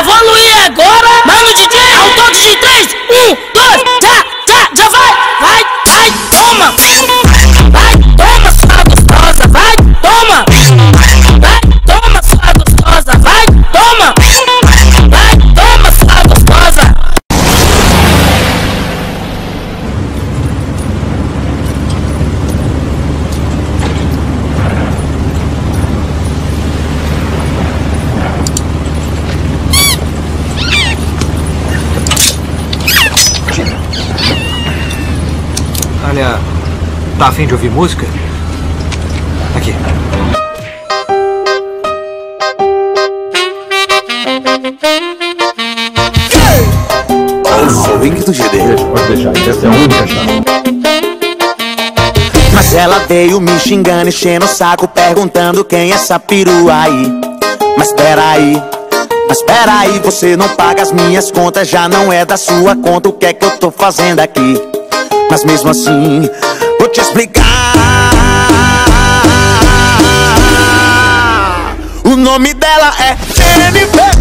evoluir agora. Mano DJ, ao toque de 3, 1, 2, já vai, toma. Vai, toma sua gostosa, vai, toma. Vai, toma sua gostosa, vai, toma. Vai, toma sua gostosa. Olha, tá a fim de ouvir música? Aqui. Eu sou o Wing do GD. Pode deixar, essa é a única chave. Mas ela veio me xingando, enchendo o saco, perguntando quem é essa perua aí. Mas peraí, você não paga as minhas contas, já não é da sua conta, o que é que eu tô fazendo aqui? Mas mesmo assim, vou te explicar. O nome dela é Jennifer.